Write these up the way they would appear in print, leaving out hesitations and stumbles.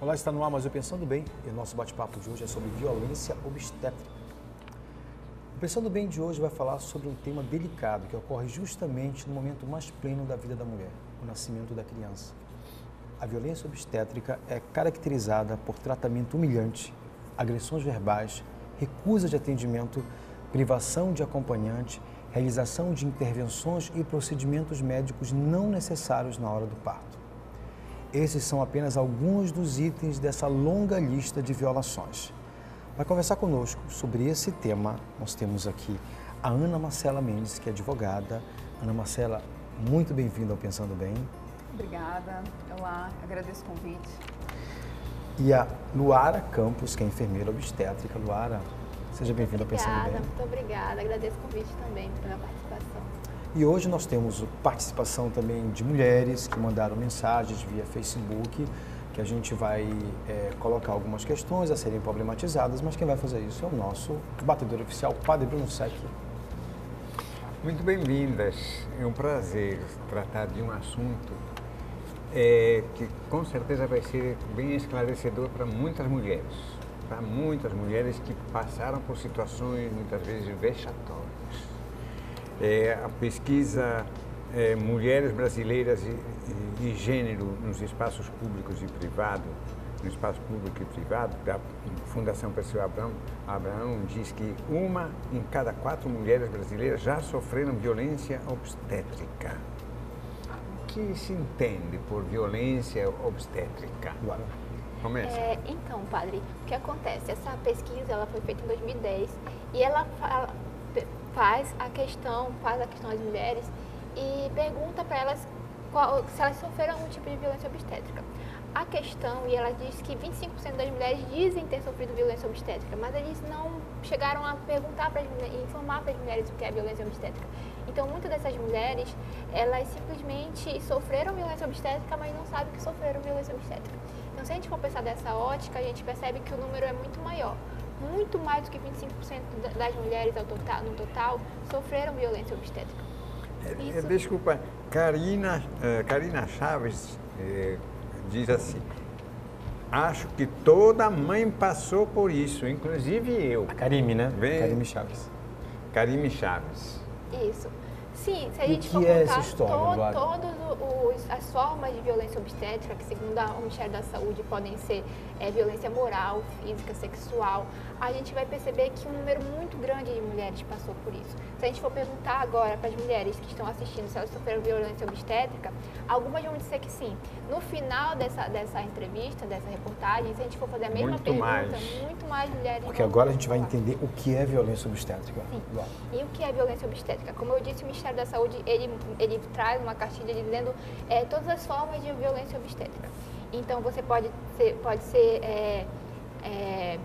Olá, está no ar mais o Pensando Bem e o nosso bate-papo de hoje é sobre violência obstétrica. O Pensando Bem de hoje vai falar sobre um tema delicado que ocorre justamente no momento mais pleno da vida da mulher, o nascimento da criança. A violência obstétrica é caracterizada por tratamento humilhante, agressões verbais, recusa de atendimento, privação de acompanhante, realização de intervenções e procedimentos médicos não necessários na hora do parto. Esses são apenas alguns dos itens dessa longa lista de violações. Para conversar conosco sobre esse tema, nós temos aqui a Ana Marcela Mendes, que é advogada. Ana Marcela, muito bem-vinda ao Pensando Bem. Obrigada. Olá, agradeço o convite. E a Luara Campos, que é enfermeira obstétrica. Luara, seja bem-vinda ao Pensando Bem. Muito obrigada. Agradeço o convite também pela participação. E hoje nós temos participação também de mulheres que mandaram mensagens via Facebook, que a gente vai colocar algumas questões a serem problematizadas, mas quem vai fazer isso é o nosso batedor oficial, Padre Bruno Sec. Muito bem-vindas. É um prazer tratar de um assunto que com certeza vai ser bem esclarecedor para muitas mulheres que passaram por situações muitas vezes vexatórias. A pesquisa Mulheres Brasileiras e Gênero nos Espaços Públicos e Privados, no espaço público e privado, da Fundação Perseu Abraão, diz que 1 em cada 4 mulheres brasileiras já sofreram violência obstétrica. O que se entende por violência obstétrica? Começa. Então, padre, o que acontece? Essa pesquisa ela foi feita em 2010 e ela faz a questão às mulheres e pergunta para elas se elas sofreram algum tipo de violência obstétrica. A questão, e ela diz que 25% das mulheres dizem ter sofrido violência obstétrica, mas eles não chegaram a perguntar para as mulheres, informar para as mulheres o que é violência obstétrica. Então, muitas dessas mulheres, elas simplesmente sofreram violência obstétrica, mas não sabem que sofreram violência obstétrica. Então, se a gente for pensar dessa ótica, a gente percebe que o número é muito maior. Muito mais do que 25% das mulheres no total sofreram violência obstétrica. Desculpa, Karina Chaves diz assim: acho que toda mãe passou por isso, inclusive eu. A Karime, né? Karime Chaves. Karime Chaves. Isso. Sim, se a gente for contar todas as formas de violência obstétrica, que segundo o Ministério da Saúde podem ser violência moral, física, sexual, a gente vai perceber que um número muito grande de mulheres passou por isso. Se a gente for perguntar agora para as mulheres que estão assistindo se elas sofreram violência obstétrica, algumas vão dizer que sim. No final dessa entrevista, dessa reportagem, se a gente for fazer a mesma pergunta, muito mais mulheres Porque agora a gente vai entender o que é violência obstétrica. Sim. E o que é violência obstétrica? Como eu disse, o Ministério da Saúde, ele traz uma cartilha dizendo todas as formas de violência obstétrica. Então, você pode ser ai,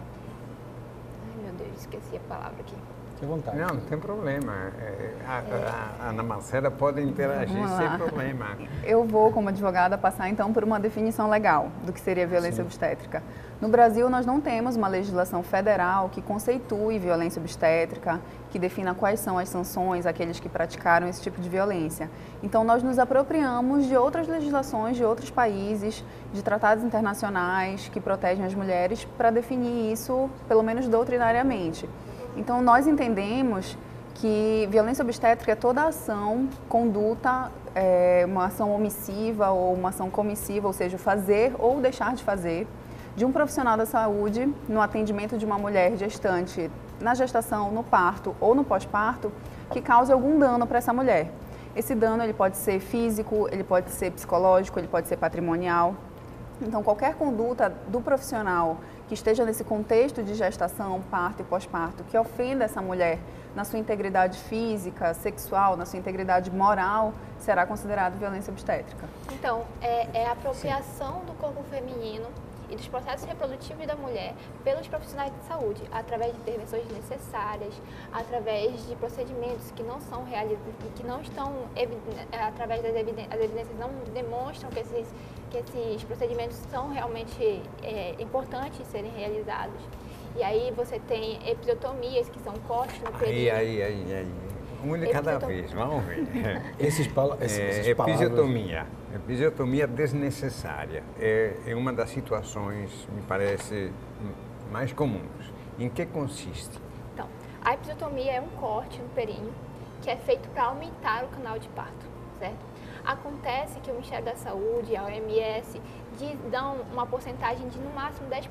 meu Deus, esqueci a palavra aqui. Fique à vontade. Não tem problema. A Ana Marcela pode interagir sem problema. Eu vou, como advogada, passar então por uma definição legal do que seria violência obstétrica. No Brasil, nós não temos uma legislação federal que conceitue violência obstétrica, que defina quais são as sanções àqueles que praticaram esse tipo de violência. Então, nós nos apropriamos de outras legislações de outros países, de tratados internacionais que protegem as mulheres para definir isso, pelo menos doutrinariamente. Então, nós entendemos que violência obstétrica é toda ação, conduta, uma ação omissiva ou uma ação comissiva, ou seja, fazer ou deixar de fazer, de um profissional da saúde no atendimento de uma mulher gestante na gestação, no parto ou no pós-parto, que cause algum dano para essa mulher. Esse dano ele pode ser físico, ele pode ser psicológico, ele pode ser patrimonial. Então, qualquer conduta do profissional que esteja nesse contexto de gestação, parto e pós-parto, que ofenda essa mulher na sua integridade física, sexual, na sua integridade moral, será considerado violência obstétrica. Então, é a apropriação do corpo feminino e dos processos reprodutivos da mulher pelos profissionais de saúde, através de intervenções necessárias, através de procedimentos que não são realizados, que não estão, através das evidências, as evidências não demonstram que esses procedimentos são realmente importantes de serem realizados. E aí você tem episiotomias, que são cortes no período. Um de cada vez, vamos ver. Essas palavras. Episiotomia. Episiotomia desnecessária é uma das situações, me parece, mais comuns. Em que consiste? Então, a episiotomia é um corte no períneo que é feito para aumentar o canal de parto, certo? Acontece que o Ministério da Saúde, a OMS, dão uma porcentagem de no máximo 10%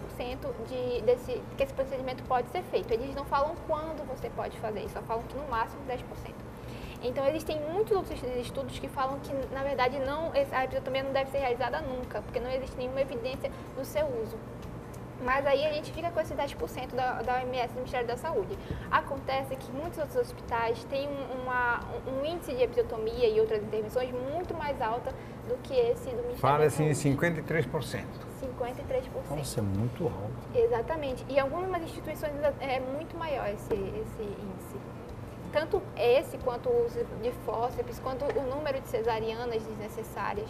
que esse procedimento pode ser feito. Eles não falam quando você pode fazer isso, só falam que no máximo 10%. Então, existem muitos outros estudos que falam que, na verdade, a episiotomia não deve ser realizada nunca, porque não existe nenhuma evidência do seu uso. Mas aí a gente fica com esse 10% da OMS, do Ministério da Saúde. Acontece que muitos outros hospitais têm um índice de episiotomia e outras intervenções muito mais alta do que esse do Ministério Fala-se da em Saúde. 53%. 53%. Nossa, é muito alto. Exatamente. E em algumas instituições é muito maior esse índice. Tanto esse, quanto o uso de fórceps, quanto o número de cesarianas desnecessárias.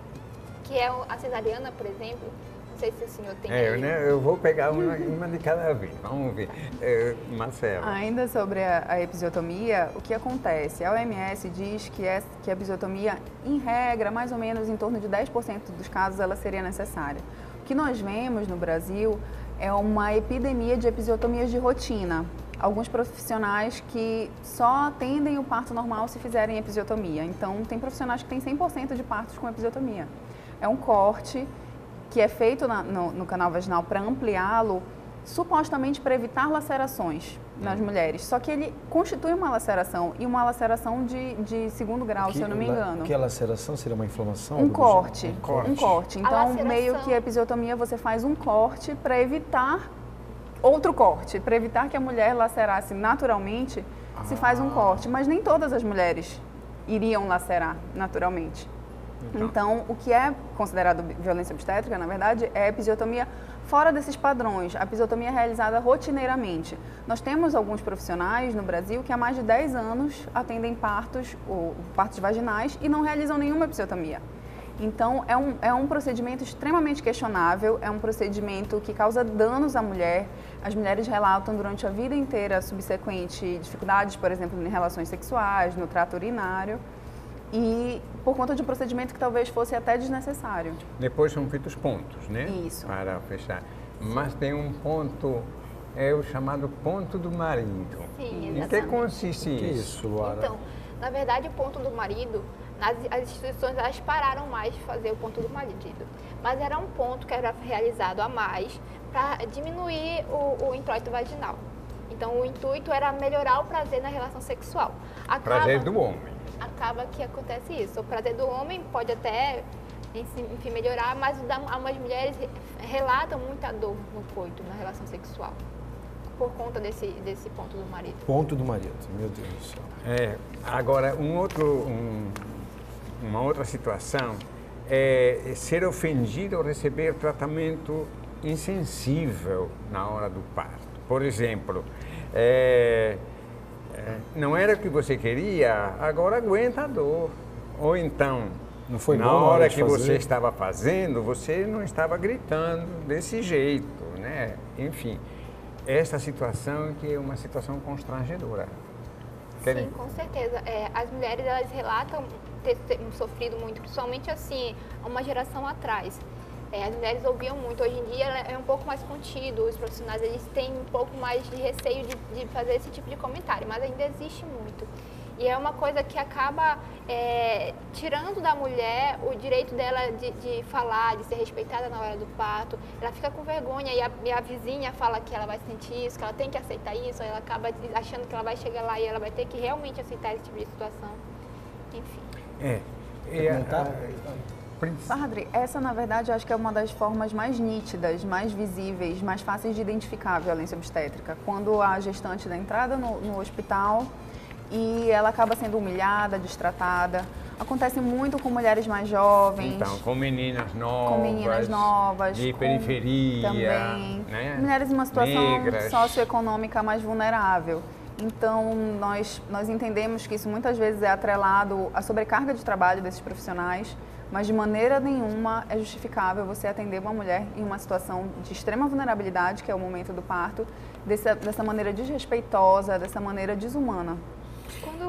Que é a cesariana, por exemplo. Não sei se o senhor tem aí. Eu vou pegar uma de cada vez. Vamos ver. Marcelo. Ainda sobre a episiotomia, o que acontece? A OMS diz que a episiotomia, em regra, mais ou menos em torno de 10% dos casos, ela seria necessária. O que nós vemos no Brasil é uma epidemia de episiotomias de rotina. Alguns profissionais que só atendem o parto normal se fizerem episiotomia. Então, tem profissionais que têm 100% de partos com episiotomia. É um corte que é feito no canal vaginal para ampliá-lo, supostamente para evitar lacerações nas mulheres. Só que ele constitui uma laceração, e uma laceração de segundo grau, se eu não me engano. Que a laceração seria uma inflamação? Um corte. Corte. Um corte. Então, meio que a episiotomia, você faz um corte para evitar outro corte. Para evitar que a mulher lacerasse naturalmente, se faz um corte. Mas nem todas as mulheres iriam lacerar naturalmente. Então, o que é considerado violência obstétrica, na verdade, é a episiotomia fora desses padrões. A episiotomia é realizada rotineiramente. Nós temos alguns profissionais no Brasil que há mais de 10 anos atendem partos vaginais e não realizam nenhuma episiotomia. Então, é um procedimento extremamente questionável, é um procedimento que causa danos à mulher. As mulheres relatam durante a vida inteira subsequente dificuldades, por exemplo, em relações sexuais, no trato urinário. E por conta de um procedimento que talvez fosse até desnecessário. Depois são feitos pontos, né? Isso. Para fechar. Mas tem um ponto, é o chamado ponto do marido. Sim, Em exatamente. que consiste Que isso? isso, Luara? Então, na verdade, o ponto do marido, as instituições elas pararam mais de fazer o ponto do marido. Mas era um ponto que era realizado a mais para diminuir o introito vaginal. Então, o intuito era melhorar o prazer na relação sexual. Prazer do homem. Acaba que acontece isso. O prazer do homem pode até, enfim, melhorar, mas algumas mulheres relatam muita dor no coito, na relação sexual, por conta desse ponto do marido. Ponto do marido, meu Deus do céu. Agora, uma outra situação é ser ofendido ou receber tratamento insensível na hora do parto. Por exemplo, não era o que você queria, agora aguenta a dor. Ou então, Não foi na bom na hora de que você fazer? estava fazendo, você não estava gritando desse jeito, né? Enfim, essa situação que é uma situação constrangedora. Sim, com certeza. As mulheres, elas relatam ter sofrido muito, principalmente assim, uma geração atrás. As mulheres ouviam muito. Hoje em dia é um pouco mais contido, os profissionais eles têm um pouco mais de receio de fazer esse tipo de comentário, mas ainda existe muito. E é uma coisa que acaba tirando da mulher o direito dela de falar, de ser respeitada na hora do parto. Ela fica com vergonha e a vizinha fala que ela vai sentir isso, que ela tem que aceitar isso, aí ela acaba achando que ela vai chegar lá e ela vai ter que realmente aceitar esse tipo de situação. Enfim. Padre, essa na verdade acho que é uma das formas mais nítidas, mais visíveis, mais fáceis de identificar a violência obstétrica. Quando a gestante dá entrada no hospital e ela acaba sendo humilhada, destratada. Acontece muito com mulheres mais jovens. Então, com meninas novas, de periferia, também, né? mulheres em uma situação negras, socioeconômica mais vulnerável. Então, nós entendemos que isso muitas vezes é atrelado à sobrecarga de trabalho desses profissionais, mas de maneira nenhuma é justificável você atender uma mulher em uma situação de extrema vulnerabilidade, que é o momento do parto, dessa maneira desrespeitosa, dessa maneira desumana. Quando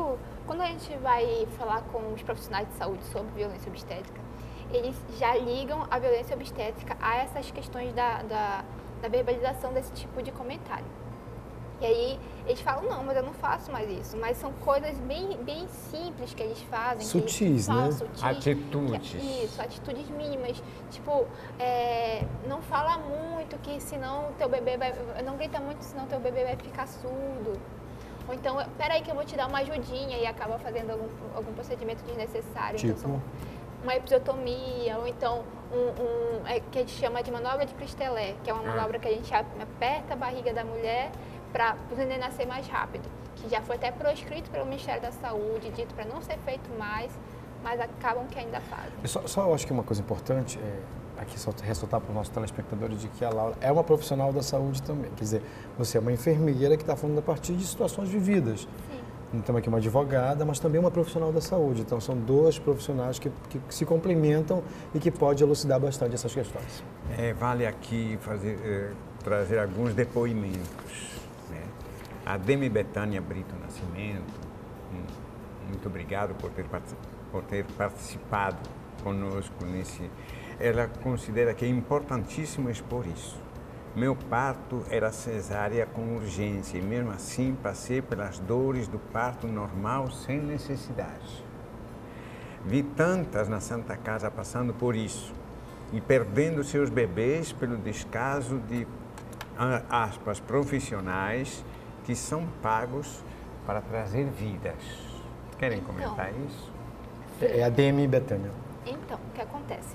quando a gente vai falar com os profissionais de saúde sobre violência obstétrica, eles já ligam a violência obstétrica a essas questões da verbalização desse tipo de comentário. E aí eles falam, não, mas eu não faço mais isso. Mas são coisas bem simples que eles fazem. Sutis, né? Sutis, atitudes. Isso, atitudes mínimas. Tipo, não fala muito que senão teu bebê vai... Não grita muito senão teu bebê vai ficar surdo. Ou então, peraí que eu vou te dar uma ajudinha e acaba fazendo algum procedimento desnecessário. Tipo? Então, uma episiotomia, ou então que a gente chama de manobra de Christelé, que é uma manobra que a gente aperta a barriga da mulher para o neném nascer mais rápido, que já foi até proscrito pelo Ministério da Saúde, dito para não ser feito mais, mas acabam que ainda fazem. Só eu acho que uma coisa importante aqui só ressaltar para os nossos telespectadores de que a Laura é uma profissional da saúde também. Quer dizer, você é uma enfermeira que está falando a partir de situações vividas. Sim. Então aqui uma advogada, mas também uma profissional da saúde. Então são dois profissionais que se complementam e que pode elucidar bastante essas questões. Vale aqui trazer alguns depoimentos. Né? A Demi Betânia Brito Nascimento, muito obrigado por ter participado conosco nesse. Ela considera que é importantíssimo expor isso. Meu parto era cesárea com urgência e mesmo assim passei pelas dores do parto normal sem necessidade. Vi tantas na Santa Casa passando por isso e perdendo seus bebês pelo descaso de, aspas, profissionais que são pagos para trazer vidas. Querem comentar isso? É a Demi Betânia. Então, o que acontece?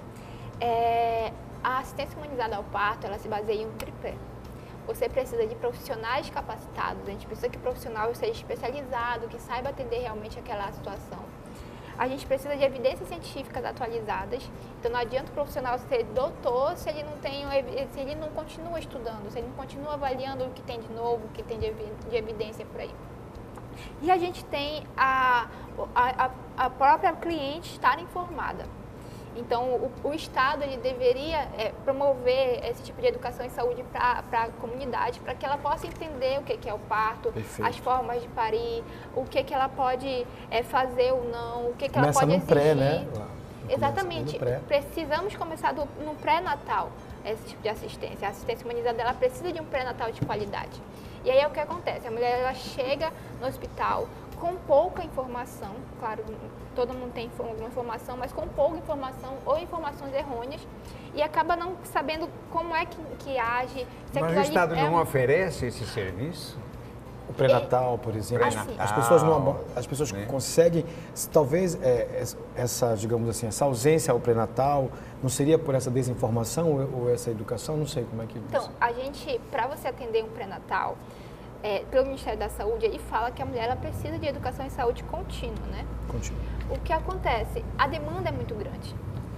A assistência humanizada ao parto, ela se baseia em um tripé. Você precisa de profissionais capacitados, a gente precisa que o profissional seja especializado, que saiba atender realmente aquela situação. A gente precisa de evidências científicas atualizadas, então não adianta o profissional ser doutor se ele não continua estudando, se ele não continua avaliando o que tem de novo, o que tem de evidência por aí. E a gente tem a própria cliente estar informada. Então, o Estado ele deveria promover esse tipo de educação em saúde para a comunidade, para que ela possa entender o que é o parto, Perfeito. as formas de parir, o que ela pode fazer ou não, o que ela Começa pode no exigir. pré, né? Exatamente. No pré. Precisamos começar no pré-natal esse tipo de assistência. A assistência humanizada ela precisa de um pré-natal de qualidade. E aí é o que acontece, a mulher ela chega no hospital com pouca informação, claro, todo mundo tem alguma informação, mas com pouca informação ou informações errôneas e acaba não sabendo como é que age. Se Mas o Estado não oferece esse serviço? O pré-natal, por exemplo. Assim. As pessoas né? conseguem, talvez essa, digamos assim, essa ausência ao pré-natal, não seria por essa desinformação ou essa educação? Não sei como é que... Então, a gente, para você atender um pré-natal, pelo Ministério da Saúde, ele fala que a mulher ela precisa de educação em saúde contínua, né? Continua. O que acontece? A demanda é muito grande.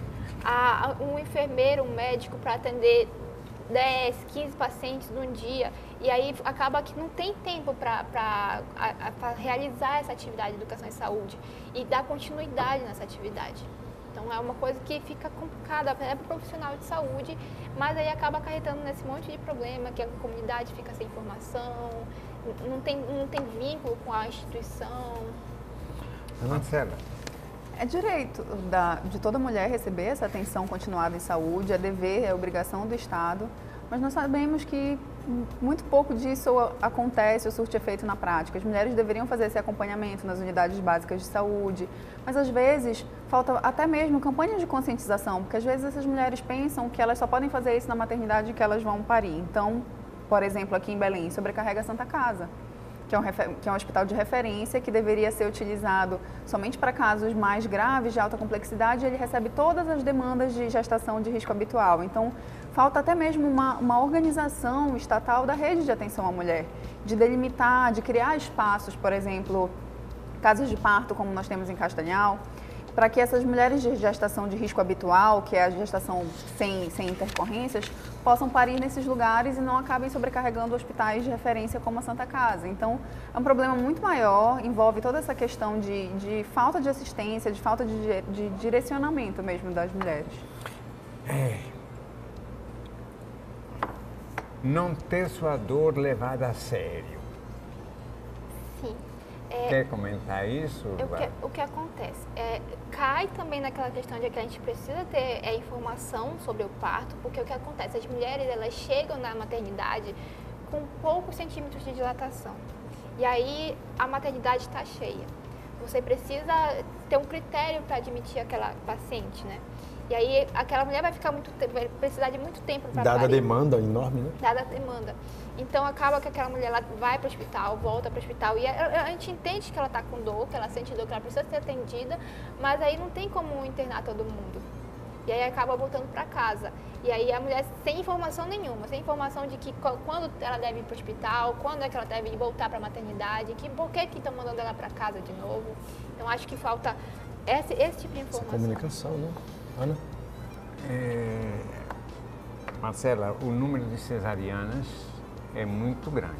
Um enfermeiro, um médico para atender 10, 15 pacientes num dia, e aí acaba que não tem tempo para realizar essa atividade de educação em saúde e dar continuidade nessa atividade. Então é uma coisa que fica complicada para o profissional de saúde, mas aí acaba acarretando nesse monte de problema, que a comunidade fica sem informação, não tem vínculo com a instituição. Marcela. É direito de toda mulher receber essa atenção continuada em saúde, é dever, é obrigação do Estado, mas nós sabemos que muito pouco disso acontece ou surte efeito na prática. As mulheres deveriam fazer esse acompanhamento nas unidades básicas de saúde, mas às vezes falta até mesmo campanhas de conscientização, porque às vezes essas mulheres pensam que elas só podem fazer isso na maternidade que elas vão parir. Então, por exemplo, aqui em Belém, sobrecarrega a Santa Casa, que é um hospital de referência que deveria ser utilizado somente para casos mais graves, de alta complexidade, ele recebe todas as demandas de gestação de risco habitual. Então, falta até mesmo uma organização estatal da rede de atenção à mulher, de delimitar, de criar espaços, por exemplo, casas de parto, como nós temos em Castanhal, para que essas mulheres de gestação de risco habitual, que é a gestação sem intercorrências, possam parir nesses lugares e não acabem sobrecarregando hospitais de referência como a Santa Casa. Então, é um problema muito maior, envolve toda essa questão de falta de assistência, de falta de direcionamento mesmo das mulheres. Não ter sua dor levada a sério. Sim. Quer comentar isso? O que acontece? Cai também naquela questão de que a gente precisa ter informação sobre o parto, porque o que acontece? As mulheres, elas chegam na maternidade com poucos centímetros de dilatação. E aí a maternidade está cheia. Você precisa ter um critério para admitir aquela paciente, né? E aí aquela mulher vai precisar de muito tempo para parir. Dada a demanda enorme, né? Dada a demanda. Então acaba que aquela mulher ela vai para o hospital, volta para o hospital e a gente entende que ela está com dor, que ela sente dor, que ela precisa ser atendida, mas aí não tem como internar todo mundo. E aí acaba voltando para casa. E aí a mulher sem informação nenhuma, sem informação de que quando ela deve ir para o hospital, quando é que ela deve voltar para a maternidade, por que estão mandando ela para casa de novo. Então acho que falta esse tipo de informação. Essa comunicação, né? Ana? Marcela, o número de cesarianas é muito grande.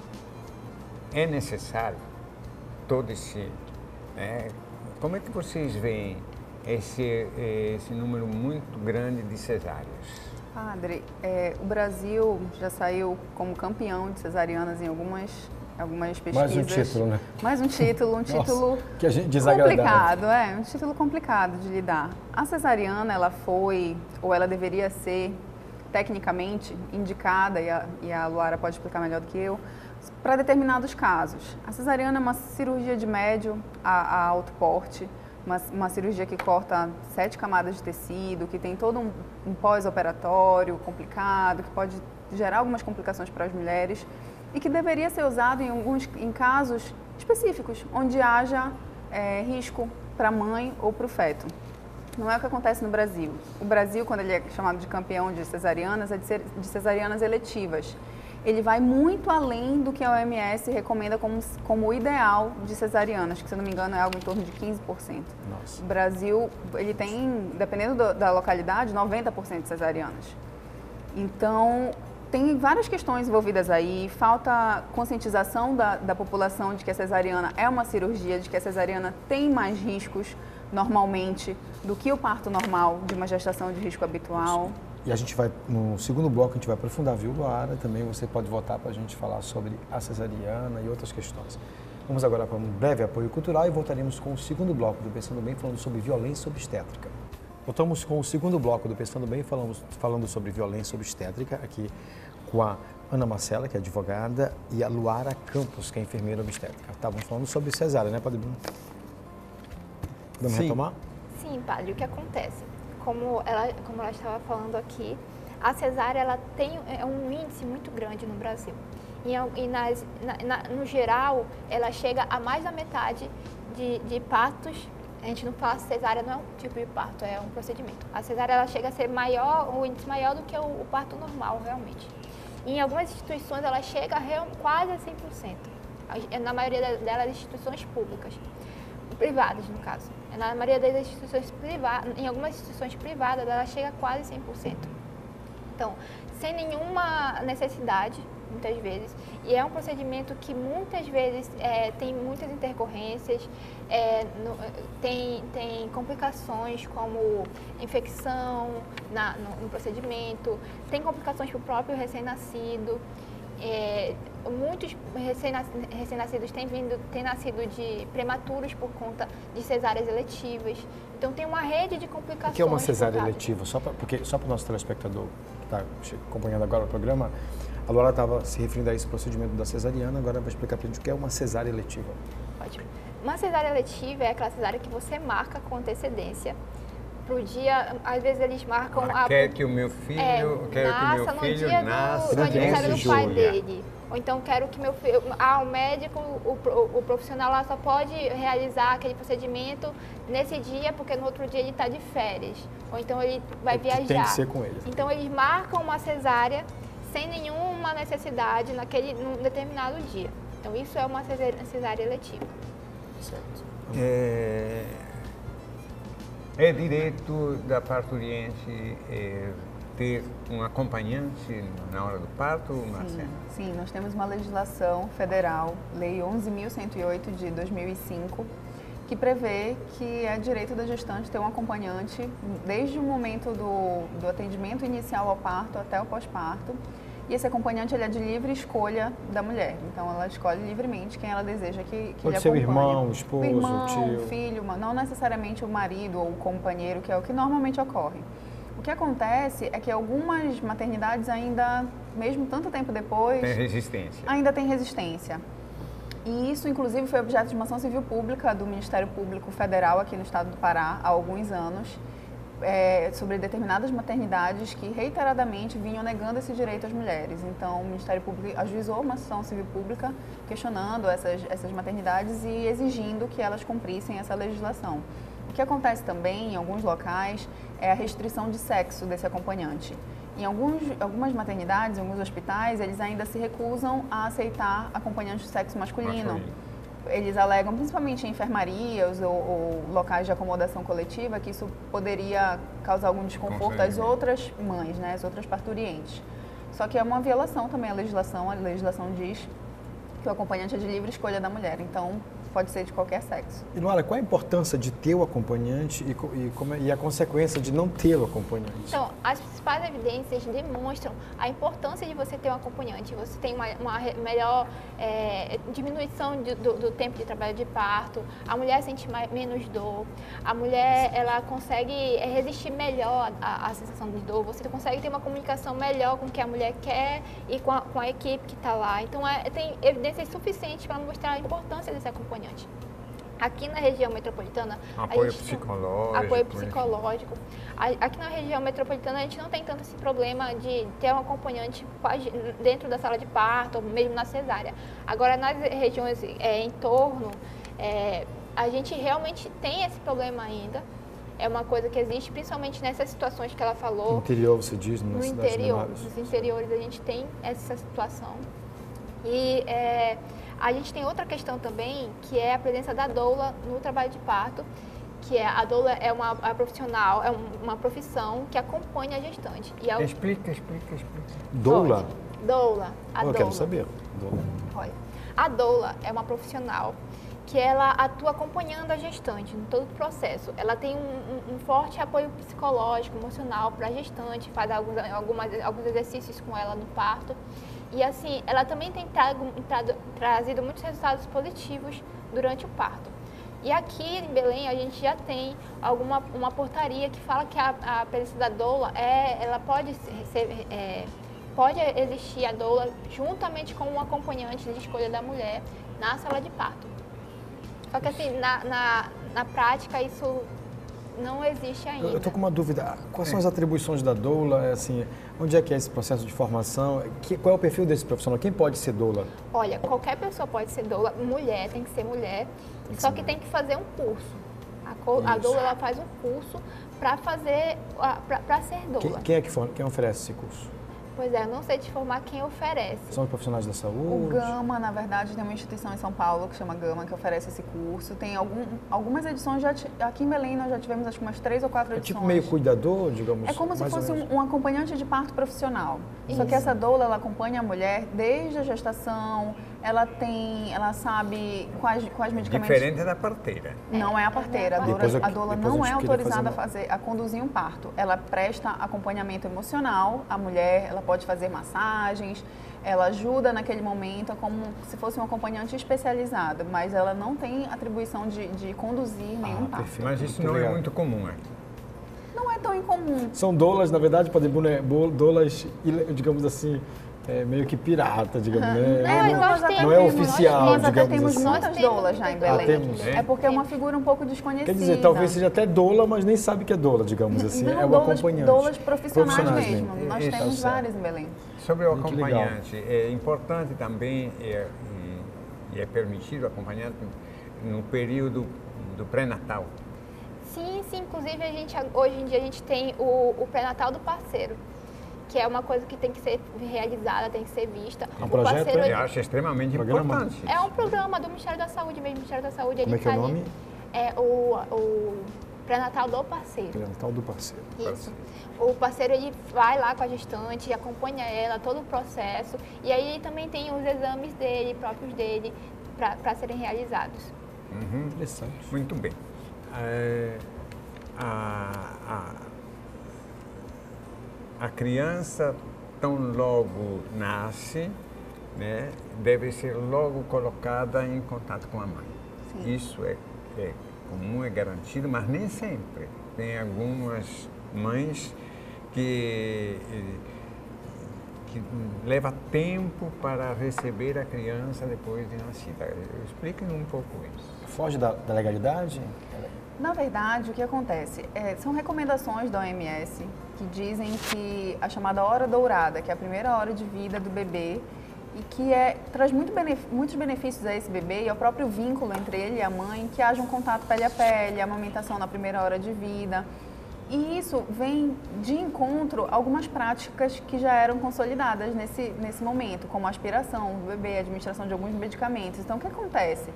É necessário todo esse... como é que vocês veem esse número muito grande de cesáreas? Padre, o Brasil já saiu como campeão de cesarianas em algumas pesquisas. Mais um título, né? Mais um título, Nossa, título que a gente desagradável. complicado, um título complicado de lidar. A cesariana, ela foi, ou ela deveria ser, tecnicamente indicada, e a Luara pode explicar melhor do que eu, para determinados casos. A cesariana é uma cirurgia de médio a alto porte, uma cirurgia que corta 7 camadas de tecido, que tem todo um pós-operatório complicado, que pode gerar algumas complicações para as mulheres e que deveria ser usado em casos específicos, onde haja risco para a mãe ou para o feto. Não é o que acontece no Brasil. O Brasil, quando ele é chamado de campeão de cesarianas, é de cesarianas eletivas. Ele vai muito além do que a OMS recomenda como o ideal de cesarianas, que, se não me engano, é algo em torno de 15%. Nossa. O Brasil, ele tem, dependendo da localidade, 90% de cesarianas. Então, tem várias questões envolvidas aí, falta conscientização da população de que a cesariana é uma cirurgia, de que a cesariana tem mais riscos, normalmente, do que o parto normal de uma gestação de risco habitual. E a gente vai, no segundo bloco, a gente vai aprofundar, viu, Luara? Também você pode voltar para a gente falar sobre a cesariana e outras questões. Vamos agora para um breve apoio cultural e voltaremos com o segundo bloco do Pensando Bem, falando sobre violência obstétrica. Voltamos com o segundo bloco do Pensando Bem, falando sobre violência obstétrica, aqui com a Ana Marcela, que é advogada, e a Luara Campos, que é enfermeira obstétrica. Estávamos falando sobre cesárea, né, Padre Bruno? Podemos retomar? Sim, Padre. O que acontece? Como ela estava falando aqui, a cesárea ela tem um índice muito grande no Brasil. No geral, ela chega a mais da metade de partos. A gente não fala cesárea, não é um tipo de parto, é um procedimento. A cesárea ela chega a ser o índice maior do que o parto normal, realmente. E em algumas instituições ela chega quase a 100%. Na maioria delas, instituições públicas. Privadas, no caso. Na maioria das instituições privadas, em algumas instituições privadas, ela chega a quase 100%. Então, sem nenhuma necessidade, muitas vezes, e é um procedimento que muitas vezes tem muitas intercorrências, tem complicações como infecção no procedimento, tem complicações para o próprio recém-nascido. Muitos recém-nascidos têm nascido de prematuros por conta de cesáreas eletivas. Então tem uma rede de complicações. O que é uma cesárea eletiva? Só para o nosso telespectador que está acompanhando agora o programa, a Laura estava se referindo a esse procedimento da cesariana, agora vai explicar para a gente o que é uma cesárea eletiva. Ótimo. Uma cesárea eletiva é aquela cesárea que você marca com antecedência pro dia, às vezes eles marcam... Quer que o meu filho nasça no dia do aniversário do pai dele. Ou então quero que meu filho... o médico, o profissional lá só pode realizar aquele procedimento nesse dia, porque no outro dia ele está de férias. Ou então ele vai viajar. Tem que ser com ele. Então eles marcam uma cesárea sem nenhuma necessidade num determinado dia. Então isso é uma cesárea eletiva. Certo. É direito da parturiente ter um acompanhante na hora do parto, Marcela? Sim, nós temos uma legislação federal, Lei 11.108 de 2005, que prevê que é direito da gestante ter um acompanhante desde o momento do atendimento inicial ao parto até o pós-parto. e esse acompanhante ele é de livre escolha da mulher. Então, ela escolhe livremente quem ela deseja que ele Pode ser o acompanhe. irmão, o esposo, o irmão, o tio. o filho, não necessariamente o marido ou o companheiro, que é o que normalmente ocorre. O que acontece é que algumas maternidades ainda, mesmo tanto tempo depois... Tem resistência. Ainda tem resistência. E isso, inclusive, foi objeto de uma ação civil pública do Ministério Público Federal aqui no estado do Pará há alguns anos, sobre determinadas maternidades que reiteradamente vinham negando esse direito às mulheres. Então, o Ministério Público ajuizou uma ação civil pública questionando essas maternidades e exigindo que elas cumprissem essa legislação. O que acontece também em alguns locais é a restrição de sexo desse acompanhante. Em algumas maternidades, em alguns hospitais, eles ainda se recusam a aceitar acompanhantes de sexo masculino. Eles alegam, principalmente em enfermarias ou locais de acomodação coletiva, que isso poderia causar algum desconforto às outras mães, né, às outras parturientes. Só que é uma violação também à legislação. A legislação diz que o acompanhante é de livre escolha da mulher, então pode ser de qualquer sexo. E Luara, qual a importância de ter o acompanhante e a consequência de não ter o acompanhante? Então, as principais evidências demonstram a importância de você ter um acompanhante. Você tem uma melhor diminuição do tempo de trabalho de parto, a mulher sente menos dor, a mulher ela consegue resistir melhor à sensação de dor, você consegue ter uma comunicação melhor com o que a mulher quer e com a equipe que está lá. Então, tem evidências suficientes para mostrar a importância desse acompanhante. Aqui na região metropolitana... Apoio psicológico. Aqui na região metropolitana a gente não tem tanto esse problema de ter um acompanhante dentro da sala de parto, ou mesmo na cesárea. Agora, nas regiões em torno, a gente realmente tem esse problema ainda. É uma coisa que existe, principalmente nessas situações que ela falou. No interior, você diz? No interior, nos interiores a gente tem essa situação. E a gente tem outra questão também, que é a presença da doula no trabalho de parto, que a doula é uma profissional, é uma profissão que acompanha a gestante. E Explica. Doula? Doula. Eu quero saber. Doula. Olha, a doula é uma profissional que ela atua acompanhando a gestante em todo o processo. Ela tem um forte apoio psicológico, emocional para a gestante, faz alguns exercícios com ela no parto. E assim, ela também tem trazido muitos resultados positivos durante o parto. E aqui em Belém a gente já tem uma portaria que fala que a presença da doula ela pode existir a doula juntamente com um acompanhante de escolha da mulher na sala de parto. Só que assim, na prática isso não existe ainda. Eu estou com uma dúvida. Quais são as atribuições da doula? Assim, onde é que é esse processo de formação? Qual é o perfil desse profissional? Quem pode ser doula? Olha, qualquer pessoa pode ser doula. Mulher, tem que ser mulher. Só que tem que fazer um curso. A doula ela faz um curso para ser doula. Quem oferece esse curso? Pois é, eu não sei te informar quem oferece. São os profissionais da saúde? O Gama, na verdade, tem uma instituição em São Paulo que chama Gama, que oferece esse curso. Tem algumas edições, aqui em Belém nós já tivemos acho que umas 3 ou 4 edições. É tipo meio cuidador, digamos? É como se fosse um acompanhante de parto profissional. Isso. Só que essa doula, ela acompanha a mulher desde a gestação, ela sabe quais medicamentos... Diferente da parteira. Não é a parteira. A doula não é autorizada a conduzir um parto. Ela presta acompanhamento emocional à mulher, ela pode fazer massagens, ela ajuda naquele momento como se fosse um acompanhante especializado, mas ela não tem atribuição de conduzir nenhum parto. Perfeito. Mas isso não é muito comum aqui. Não é tão incomum. São doulas, na verdade, podem doulas, digamos assim, meio que pirata, digamos, né? Não é oficial, nós até digamos temos assim. muitas doulas já em Belém. Temos? É porque é uma figura um pouco desconhecida. Quer dizer, talvez seja até doula, mas nem sabe que é doula, digamos assim. Não, é o acompanhante. doulas profissionais mesmo. Nós Isso, temos tá várias em Belém. Sobre o Muito legal. acompanhante, é importante também, e é permitido o acompanhante no período do pré-natal. Sim, inclusive hoje em dia a gente tem o pré-natal do parceiro, que é uma coisa que tem que ser realizada, tem que ser vista. É um projeto, parceiro, Eu acho extremamente importante. É um programa do Ministério da Saúde mesmo, o Ministério da Saúde. Como é que é o nome? É o pré-natal do parceiro. Pré-natal do parceiro. Isso. O parceiro ele vai lá com a gestante, acompanha ela, todo o processo, e aí ele também tem os exames próprios dele, para serem realizados. Interessante. Muito bem. A criança tão logo nasce, né, deve ser logo colocada em contato com a mãe. Sim. Isso é comum, é garantido, mas nem sempre. Tem algumas mães que leva tempo para receber a criança depois de nascida. Explique um pouco isso. Foge da legalidade? Na verdade, o que acontece? São recomendações da OMS que dizem que a chamada hora dourada, que é a primeira hora de vida do bebê, e que traz muitos benefícios a esse bebê e ao próprio vínculo entre ele e a mãe, que haja um contato pele a pele, a amamentação na primeira hora de vida. E isso vem de encontro a algumas práticas que já eram consolidadas nesse momento, como a aspiração do bebê, a administração de alguns medicamentos. Então, o que acontece?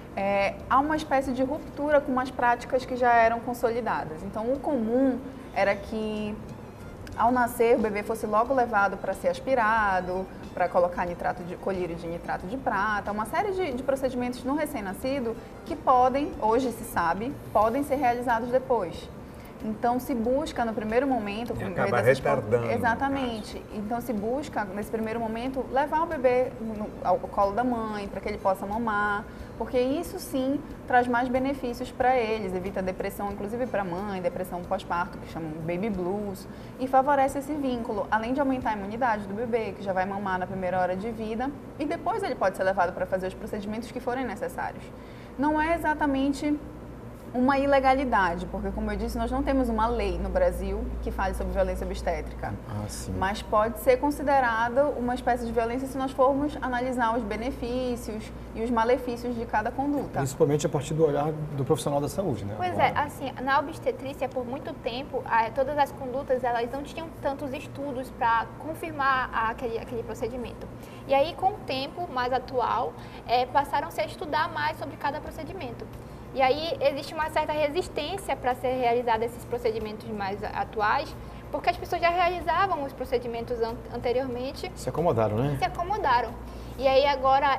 Há uma espécie de ruptura com umas práticas que já eram consolidadas. Então, o comum era que, ao nascer, o bebê fosse logo levado para ser aspirado, para colocar colírio de nitrato de prata, uma série de procedimentos no recém-nascido que hoje se sabe, podem ser realizados depois. Então, se busca no primeiro momento... E acaba retardando. Exatamente. Então, se busca, nesse primeiro momento, levar o bebê ao colo da mãe, para que ele possa mamar, porque isso sim traz mais benefícios para eles, evita depressão, inclusive para a mãe, depressão pós-parto, que chamam baby blues, e favorece esse vínculo, além de aumentar a imunidade do bebê, que já vai mamar na primeira hora de vida, e depois ele pode ser levado para fazer os procedimentos que forem necessários. Não é exatamente uma ilegalidade, porque, como eu disse, nós não temos uma lei no Brasil que fale sobre violência obstétrica. Mas pode ser considerada uma espécie de violência se nós formos analisar os benefícios e os malefícios de cada conduta. Principalmente a partir do olhar do profissional da saúde, né? Pois é, assim, na obstetrícia, por muito tempo, todas as condutas, elas não tinham tantos estudos para confirmar aquele procedimento. E aí, com o tempo mais atual, passaram-se a estudar mais sobre cada procedimento. E aí existe uma certa resistência para ser realizado esses procedimentos mais atuais, porque as pessoas já realizavam os procedimentos anteriormente. Se acomodaram, né? Se acomodaram. E aí agora,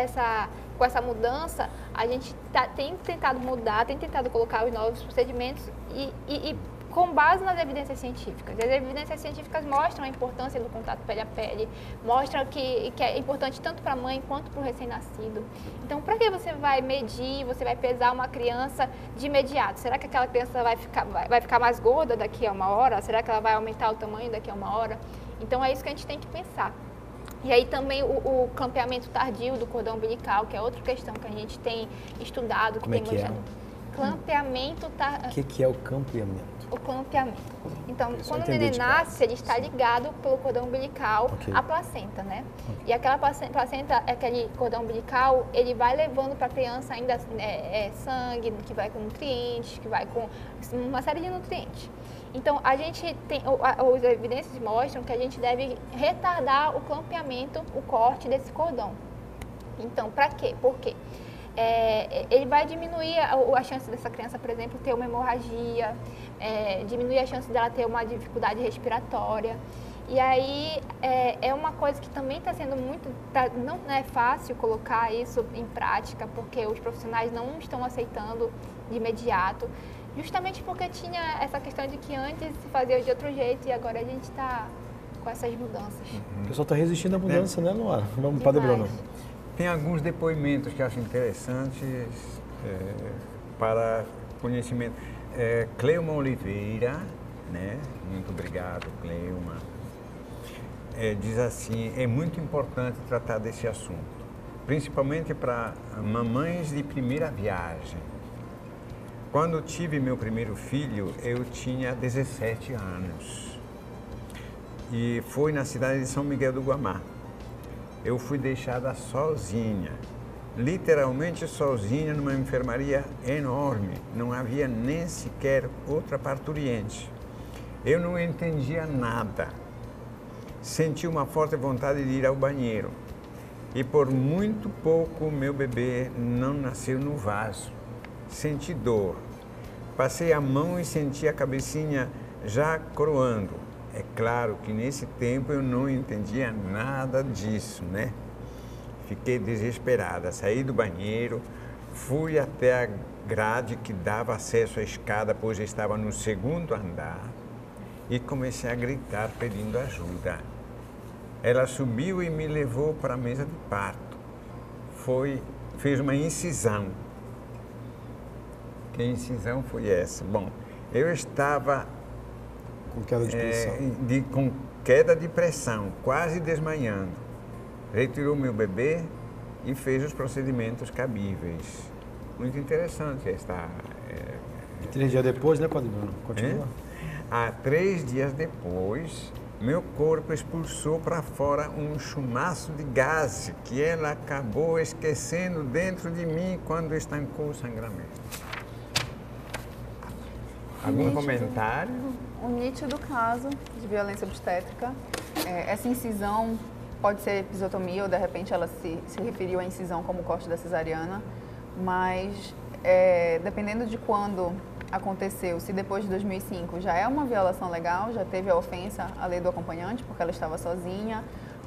com essa mudança, a gente tem tentado mudar, tem tentado colocar os novos procedimentos e com base nas evidências científicas. As evidências científicas mostram a importância do contato pele a pele, mostram que é importante tanto para a mãe quanto para o recém-nascido. Então, para que você vai medir, você vai pesar uma criança de imediato? Será que aquela criança vai ficar mais gorda daqui a uma hora? Será que ela vai aumentar o tamanho daqui a uma hora? Então, é isso que a gente tem que pensar. E aí também o clampeamento tardio do cordão umbilical, que é outra questão que a gente tem estudado. Como é que é? Clampeamento tardio. O que é o clampeamento? O clampeamento. Então, quando o neném nasce, ele está ligado pelo cordão umbilical à placenta, né? E aquela placenta, aquele cordão umbilical, ele vai levando para a criança ainda sangue, que vai com nutrientes, que vai com uma série de nutrientes. Então, a gente tem, as evidências mostram que a gente deve retardar o clampeamento, o corte desse cordão. Então, para quê? Por quê? Ele vai diminuir a chance dessa criança, por exemplo, ter uma hemorragia, diminuir a chance dela ter uma dificuldade respiratória. E aí é uma coisa que também está sendo não é fácil colocar isso em prática, porque os profissionais não estão aceitando de imediato, justamente porque tinha essa questão de que antes se fazia de outro jeito e agora a gente está com essas mudanças. O pessoal está resistindo à mudança, né, Luara? Vamos, Padre Bruno. Tem alguns depoimentos que eu acho interessantes para conhecimento. Cleuma Oliveira, né? Muito obrigado, Cleuma. Diz assim, é muito importante tratar desse assunto, principalmente para mamães de primeira viagem. Quando tive meu primeiro filho, eu tinha 17 anos e foi na cidade de São Miguel do Guamá. Eu fui deixada sozinha, literalmente sozinha, numa enfermaria enorme. Não havia nem sequer outra parturiente. Eu não entendia nada. Senti uma forte vontade de ir ao banheiro. E por muito pouco meu bebê não nasceu no vaso. Senti dor. Passei a mão e senti a cabecinha já coroando. É claro que nesse tempo eu não entendia nada disso, né? Fiquei desesperada, saí do banheiro, fui até a grade que dava acesso à escada, pois eu estava no segundo andar, e comecei a gritar pedindo ajuda. ela subiu e me levou para a mesa de parto. Fez uma incisão. Que incisão foi essa? Bom, eu estava Com queda de pressão. com queda de pressão, quase desmaiando. Retirou meu bebê e fez os procedimentos cabíveis. Muito interessante esta... 3 dias depois, né, Padre Bruno? Continua. Há 3 dias depois, meu corpo expulsou para fora um chumaço de gás que ela acabou esquecendo dentro de mim quando estancou o sangramento. Algum comentário? Um nítido caso de violência obstétrica. Essa incisão pode ser episiotomia ou de repente ela se referiu à incisão como corte da cesariana, mas dependendo de quando aconteceu, se depois de 2005 já é uma violação legal, já teve a ofensa à lei do acompanhante porque ela estava sozinha,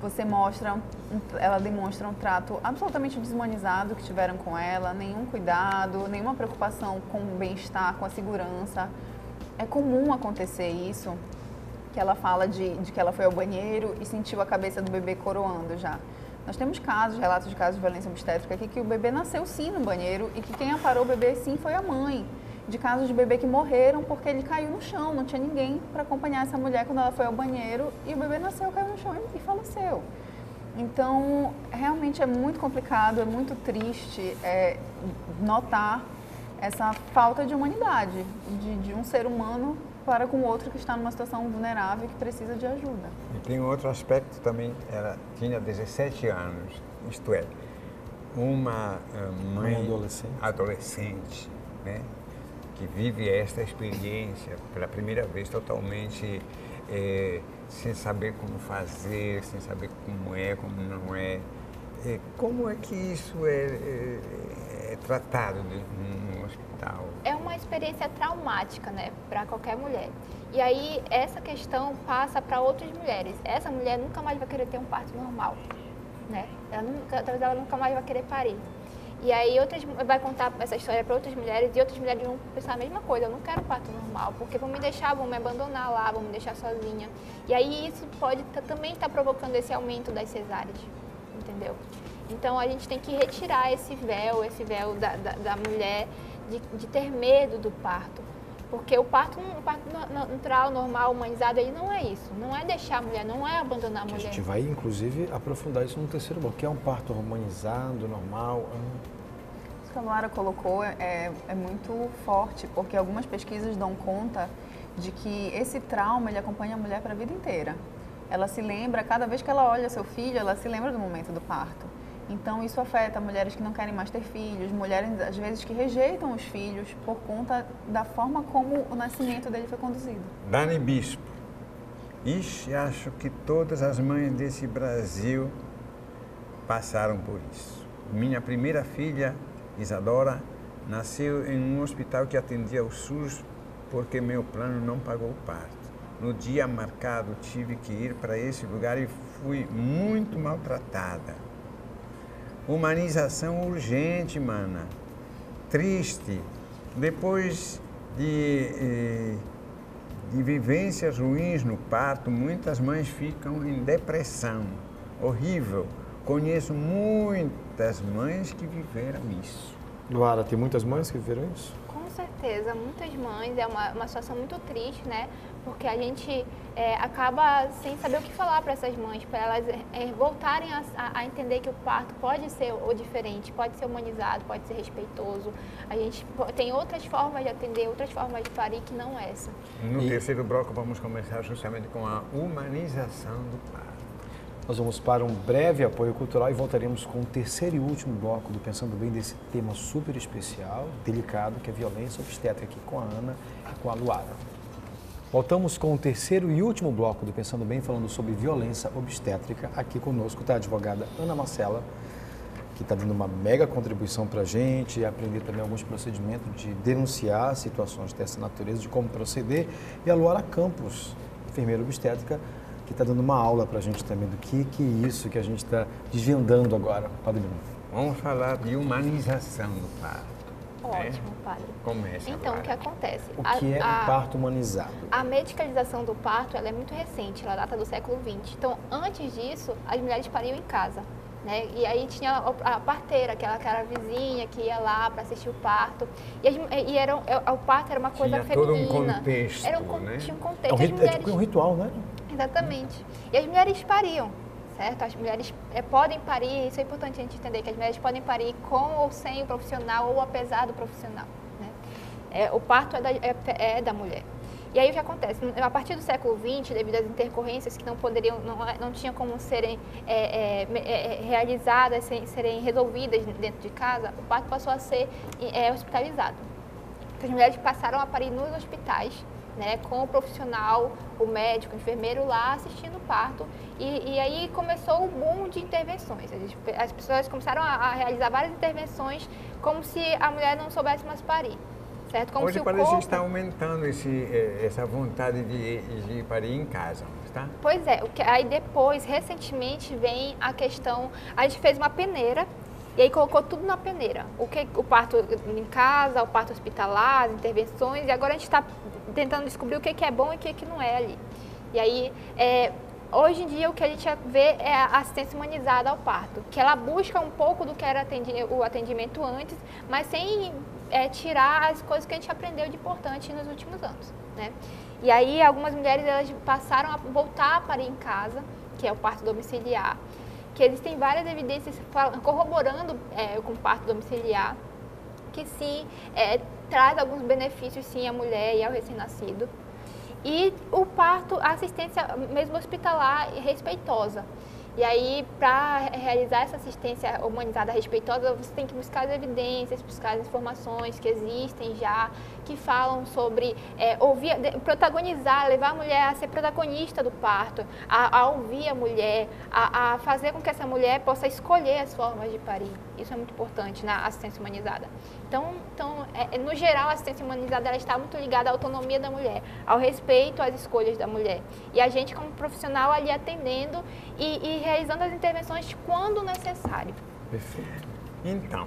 ela demonstra um trato absolutamente desumanizado que tiveram com ela, nenhum cuidado, nenhuma preocupação com o bem-estar, com a segurança. É comum acontecer isso, que ela fala de que ela foi ao banheiro e sentiu a cabeça do bebê coroando já. Nós temos relatos de casos de violência obstétrica aqui que o bebê nasceu sim no banheiro e que quem aparou o bebê sim foi a mãe. De casos de bebê que morreram porque ele caiu no chão, não tinha ninguém para acompanhar essa mulher quando ela foi ao banheiro e o bebê nasceu, caiu no chão e faleceu. Então, realmente é muito complicado, é muito triste notar essa falta de humanidade de um ser humano para com outro que está numa situação vulnerável e que precisa de ajuda. E tem outro aspecto também, ela tinha 17 anos, isto é, uma mãe adolescente, né, que vive esta experiência pela primeira vez totalmente sem saber como fazer, sem saber como é, como não é. Como é que isso é tratado no hospital? É uma experiência traumática, né, para qualquer mulher. E aí essa questão passa para outras mulheres. Essa mulher nunca mais vai querer ter um parto normal, né? Talvez ela nunca mais vai querer parir. E aí vai contar essa história para outras mulheres e outras mulheres vão pensar a mesma coisa. Eu não quero parto normal, porque vão me abandonar lá, vão me deixar sozinha. E aí isso pode também estar provocando esse aumento das cesáreas, entendeu? Então a gente tem que retirar esse véu da mulher de ter medo do parto. Porque o parto natural, normal, humanizado, ele não é isso. Não é deixar a mulher, não é abandonar a mulher. A gente vai, inclusive, aprofundar isso no terceiro bloco, que é um parto humanizado, normal. Isso que a Luara colocou é muito forte, porque algumas pesquisas dão conta de que esse trauma ele acompanha a mulher para a vida inteira. Ela se lembra, cada vez que ela olha seu filho, ela se lembra do momento do parto. Então, isso afeta mulheres que não querem mais ter filhos, mulheres, às vezes, que rejeitam os filhos por conta da forma como o nascimento dele foi conduzido. Dani Bispo, acho que todas as mães desse Brasil passaram por isso. Minha primeira filha, Isadora, nasceu em um hospital que atendia o SUS porque meu plano não pagou o parto. No dia marcado, tive que ir para esse lugar e fui muito maltratada. Humanização urgente, mana. Triste. Depois de vivências ruins no parto, muitas mães ficam em depressão. Horrível. Conheço muitas mães que viveram isso. Luara, tem muitas mães que viveram isso? Com certeza, muitas mães. É uma situação muito triste, né? Porque a gente acaba sem saber o que falar para essas mães, para elas voltarem a entender que o parto pode ser o diferente, pode ser humanizado, pode ser respeitoso. A gente tem outras formas de atender, outras formas de parir que não essa. No terceiro bloco vamos começar justamente com a humanização do parto. Nós vamos para um breve apoio cultural e voltaremos com o terceiro e último bloco do Pensando Bem, desse tema super especial, delicado, que é violência obstétrica, aqui com a Ana e com a Luara. Voltamos com o terceiro e último bloco do Pensando Bem, falando sobre violência obstétrica. Aqui conosco está a advogada Ana Marcela, que está dando uma mega contribuição para a gente, e aprender também alguns procedimentos de denunciar situações dessa natureza, de como proceder. E a Luara Campos, enfermeira obstétrica, que está dando uma aula para a gente também do que é isso que a gente está desvendando agora, Padre Bruno. Vamos falar de humanização do parto. Ótimo, padre. Comece Então, agora. o que acontece? O que é o parto humanizado? A medicalização do parto ela é muito recente, ela data do século XX. Então, antes disso, as mulheres pariam em casa. Né? E aí tinha a parteira, aquela que era vizinha, que ia lá para assistir o parto. O parto era uma coisa tinha todo feminina. um contexto, né? Tinha um É contexto. um, é tipo um ritual, né? Exatamente. E as mulheres pariam, certo? As mulheres podem parir, isso é importante a gente entender, que as mulheres podem parir com ou sem o profissional ou apesar do profissional. Né? O parto é da mulher. E aí o que acontece? A partir do século XX, devido às intercorrências que não tinham como serem realizadas, serem resolvidas dentro de casa, o parto passou a ser hospitalizado. Então, as mulheres passaram a parir nos hospitais, né, com o profissional, o médico, o enfermeiro lá assistindo o parto. E aí começou o boom de intervenções. As pessoas começaram a realizar várias intervenções como se a mulher não soubesse mais parir. Certo? Como Hoje se parece corpo... que está aumentando essa vontade de parir em casa, não está? Pois é, aí depois, recentemente, vem a questão, a gente fez uma peneira e aí colocou tudo na peneira. O parto em casa, o parto hospitalar, as intervenções, e agora a gente está tentando descobrir o que é bom e o que não é ali. E aí, hoje em dia, o que a gente vê é a assistência humanizada ao parto, que ela busca um pouco do que era o atendimento antes, mas sem tirar as coisas que a gente aprendeu de importante nos últimos anos, né? E aí algumas mulheres elas passaram a voltar a parir em casa, que é o parto domiciliar, que existem várias evidências corroborando com o parto domiciliar, que sim, traz alguns benefícios sim à mulher e ao recém-nascido. E o parto, a assistência mesmo hospitalar respeitosa. E aí, para realizar essa assistência humanizada respeitosa, você tem que buscar as evidências, buscar as informações que existem já, que falam sobre protagonizar, levar a mulher a ser protagonista do parto, a ouvir a mulher, a fazer com que essa mulher possa escolher as formas de parir. Isso é muito importante na assistência humanizada. Então, no geral, a assistência humanizada ela está muito ligada à autonomia da mulher, ao respeito às escolhas da mulher. E a gente, como profissional, ali atendendo e realizando as intervenções quando necessário. Perfeito. Então,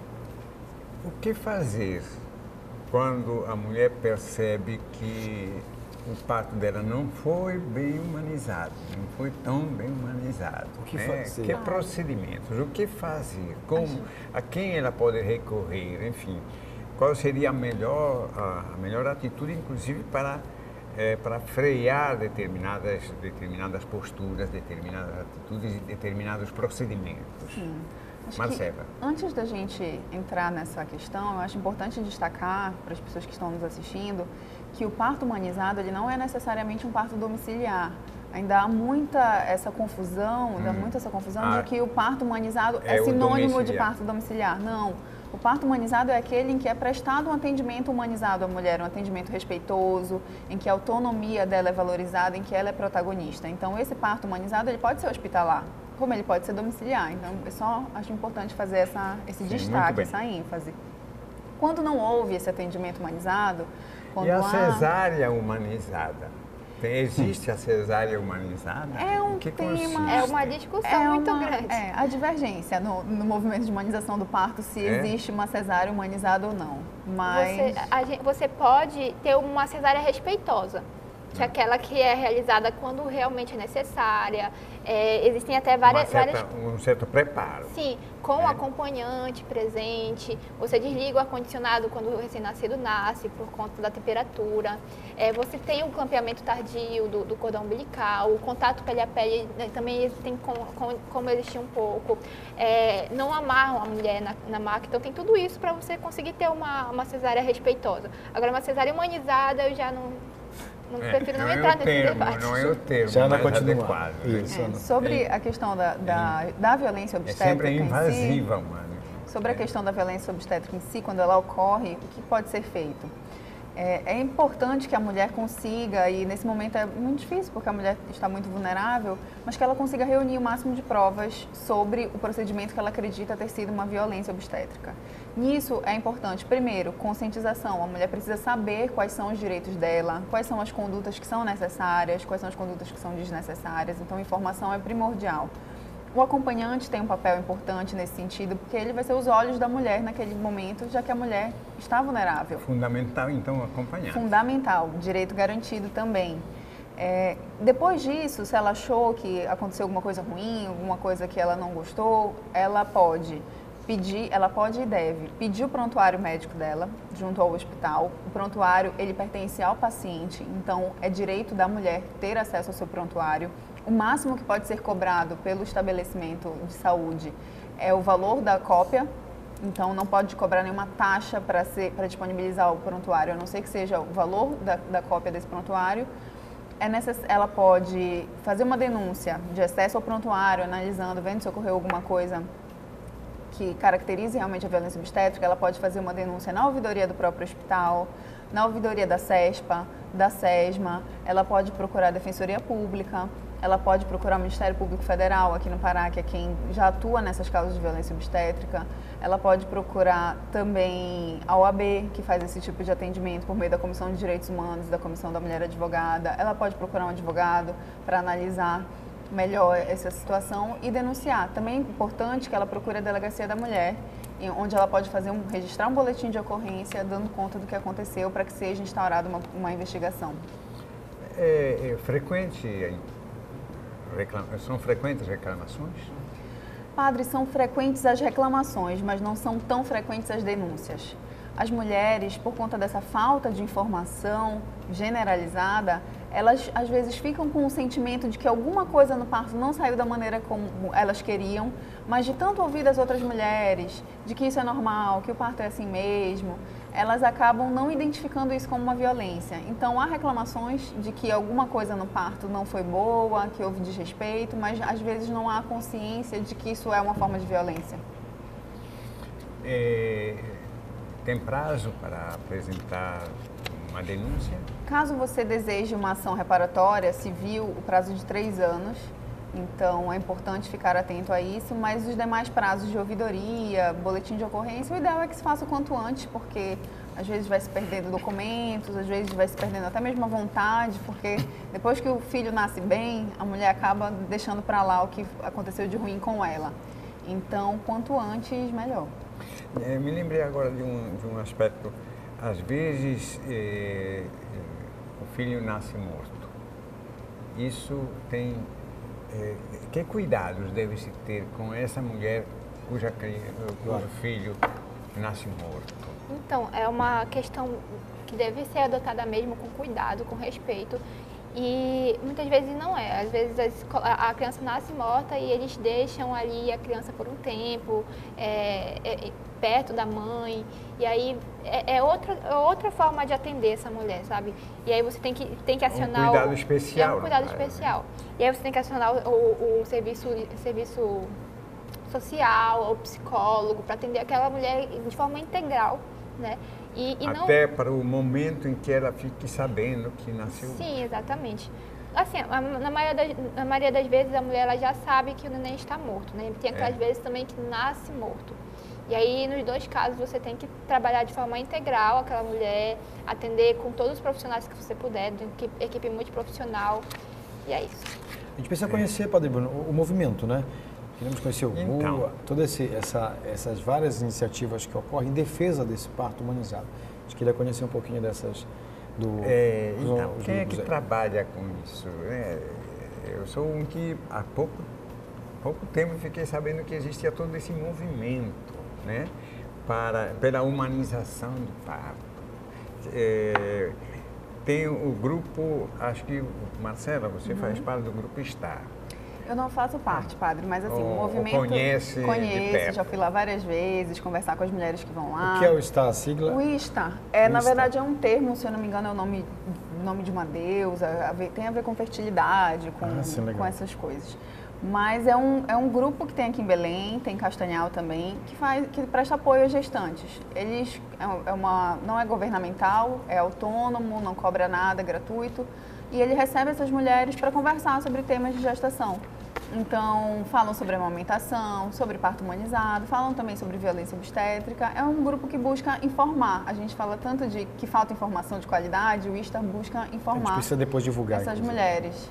o que fazer quando a mulher percebe que o parto dela não foi bem humanizado, não foi tão bem humanizado? O que fazer? Que procedimentos? O que fazer? A quem ela pode recorrer? Enfim, qual seria a melhor atitude, inclusive para frear determinadas posturas, determinadas atitudes e determinados procedimentos? Sim. Marcela. Antes da gente entrar nessa questão, eu acho importante destacar para as pessoas que estão nos assistindo que o parto humanizado ele não é necessariamente um parto domiciliar. Ainda há muita essa confusão, de que o parto humanizado é sinônimo de parto domiciliar. Não. O parto humanizado é aquele em que é prestado um atendimento humanizado à mulher, um atendimento respeitoso, em que a autonomia dela é valorizada, em que ela é protagonista. Então, esse parto humanizado ele pode ser hospitalar, como ele pode ser domiciliar. Então, eu só acho importante fazer esse destaque, essa ênfase. Quando não houve esse atendimento humanizado... E a cesárea humanizada? Existe a cesárea humanizada? É um tema... É uma discussão muito grande. A divergência no movimento de humanização do parto, se existe uma cesárea humanizada ou não. Mas... Você pode ter uma cesárea respeitosa, que é aquela que é realizada quando realmente é necessária. Existem até um certo preparo. Sim, com acompanhante presente. Você desliga o ar-condicionado quando o recém-nascido nasce, por conta da temperatura. Você tem o clampeamento tardio do cordão umbilical, o contato pele a pele também tem como existir um pouco. Não amarram a mulher na maca. Então, tem tudo isso para você conseguir ter uma cesárea respeitosa. Agora, uma cesária humanizada, eu já não prefiro não entrar nesse debate. Não é o termo já mais adequado. Sobre a questão da violência obstétrica sempre invasiva, sobre a questão da violência obstétrica em si, quando ela ocorre, o que pode ser feito? É importante que a mulher consiga, e nesse momento é muito difícil porque a mulher está muito vulnerável, mas que ela consiga reunir o máximo de provas sobre o procedimento que ela acredita ter sido uma violência obstétrica. Nisso é importante, primeiro, conscientização. A mulher precisa saber quais são os direitos dela, quais são as condutas que são necessárias, quais são as condutas que são desnecessárias. Então, informação é primordial. O acompanhante tem um papel importante nesse sentido, porque ele vai ser os olhos da mulher naquele momento, já que a mulher está vulnerável. Fundamental, então, acompanhar. Fundamental, direito garantido também. Depois disso, se ela achou que aconteceu alguma coisa ruim, alguma coisa que ela não gostou, ela pode pedir, ela pode e deve pedir o prontuário médico dela junto ao hospital. O prontuário, ele pertence ao paciente, então é direito da mulher ter acesso ao seu prontuário. O máximo que pode ser cobrado pelo estabelecimento de saúde é o valor da cópia, então não pode cobrar nenhuma taxa para disponibilizar o prontuário, a não ser que seja o valor da cópia desse prontuário. Ela pode fazer uma denúncia de acesso ao prontuário, analisando, vendo se ocorreu alguma coisa que caracterize realmente a violência obstétrica. Ela pode fazer uma denúncia na ouvidoria do próprio hospital, na ouvidoria da CESPA, da SESMA, ela pode procurar a Defensoria Pública, ela pode procurar o Ministério Público Federal aqui no Pará, que é quem já atua nessas causas de violência obstétrica. Ela pode procurar também a OAB, que faz esse tipo de atendimento por meio da Comissão de Direitos Humanos, da Comissão da Mulher Advogada. Ela pode procurar um advogado para analisar melhor essa situação e denunciar. Também é importante que ela procure a Delegacia da Mulher, onde ela pode registrar um boletim de ocorrência, dando conta do que aconteceu, para que seja instaurada uma investigação. São frequentes reclamações? Padre, são frequentes as reclamações, mas não são tão frequentes as denúncias. As mulheres, por conta dessa falta de informação generalizada, elas às vezes ficam com o sentimento de que alguma coisa no parto não saiu da maneira como elas queriam, mas de tanto ouvir das outras mulheres, de que isso é normal, que o parto é assim mesmo, elas acabam não identificando isso como uma violência. Então, há reclamações de que alguma coisa no parto não foi boa, que houve desrespeito, mas às vezes não há consciência de que isso é uma forma de violência. Tem prazo para apresentar uma denúncia? Caso você deseje uma ação reparatória civil, o prazo de 3 anos. Então, é importante ficar atento a isso, mas os demais prazos de ouvidoria, boletim de ocorrência, o ideal é que se faça o quanto antes, porque às vezes vai se perdendo documentos, às vezes vai se perdendo até mesmo a vontade, porque depois que o filho nasce bem, a mulher acaba deixando para lá o que aconteceu de ruim com ela. Então, quanto antes, melhor. Me lembrei agora de um aspecto. Às vezes, o filho nasce morto. Isso tem... que cuidados deve-se ter com essa mulher cujo filho nasce morto? Então, é uma questão que deve ser adotada mesmo com cuidado, com respeito. E muitas vezes não é. Às vezes a criança nasce morta e eles deixam ali a criança por um tempo, perto da mãe. E aí é outra forma de atender essa mulher, sabe? E aí você tem que acionar... Um cuidado especial. É um cuidado especial. E aí você tem que acionar o serviço social, o psicólogo, para atender aquela mulher de forma integral, né? Até para o momento em que ela fique sabendo que nasceu. Sim, exatamente. Assim, na maioria das vezes a mulher ela já sabe que o neném está morto, né? Tem aquelas vezes também que nasce morto. E aí, nos dois casos, você tem que trabalhar de forma integral aquela mulher, atender com todos os profissionais que você puder, de equipe multiprofissional, e é isso. A gente precisa conhecer, Padre Bruno, o movimento, né? Queremos conhecer o MUA, todas essas várias iniciativas que ocorrem em defesa desse parto humanizado. A gente queria conhecer um pouquinho dessas quem é que trabalha com isso? Eu sou um que há pouco tempo fiquei sabendo que existia todo esse movimento, né, pela humanização do parto. Tem o grupo, acho que, Marcela, você faz parte do grupo STAR. Eu não faço parte, Padre, mas assim, o movimento... Conheço, já fui lá várias vezes, conversar com as mulheres que vão lá. O que é o STAR, a sigla? O STAR, na verdade, é um termo, se eu não me engano, é o nome de uma deusa, tem a ver com fertilidade, com essas coisas. Mas é um grupo que tem aqui em Belém, tem em Castanhal também, que presta apoio às gestantes. Eles não é governamental, é autônomo, não cobra nada, é gratuito. E ele recebe essas mulheres para conversar sobre temas de gestação. Então, falam sobre amamentação, sobre parto humanizado, falam também sobre violência obstétrica. É um grupo que busca informar. A gente fala tanto de que falta informação de qualidade, o STAR busca informar. A gente precisa depois divulgar essas mulheres.